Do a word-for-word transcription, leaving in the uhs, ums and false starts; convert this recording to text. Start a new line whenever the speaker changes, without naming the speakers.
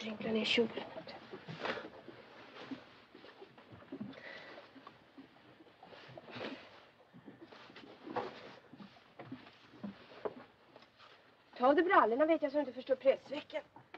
skrynkla ner kjolen. Ta av dig brallorna vet jag så du inte förstår pressveckan.